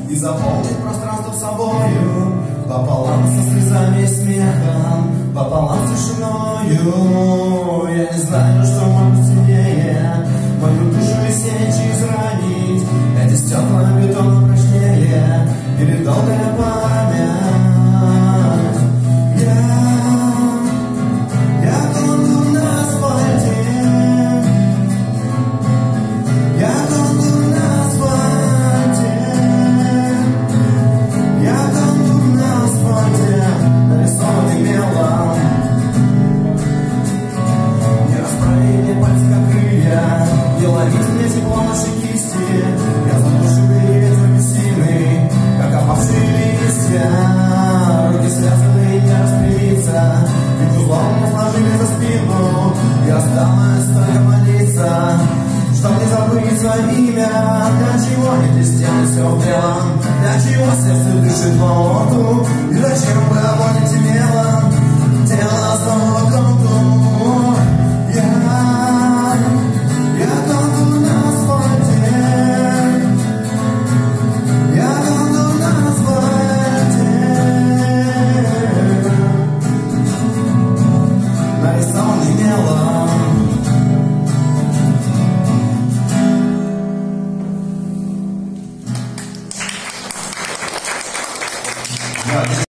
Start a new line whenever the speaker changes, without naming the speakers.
и заполнить пространство собою, пополам со слезами и смехом, пополам с тишиною. Я не знаю, что может сильнее мою душу веселее изранить. Эти стекла бетона прочнее или долгая память. Я тонул на асфальте, я тонул на асфальте, я тонул на асфальте, нарисованный мелом. Не расправить мне пальцы, как крылья, не ловить мне тепло нашей кисти. Я задушенный ветер бессильный, как опавшие листья. Руки связаны и не распрямиться, ведь узлом мы сложили за спину. И осталось только молиться, чтоб не забыть свое имя. Для чего эти стены все в белом? Для чего сердце дышит по лоту? И зачем вы обоните мелом?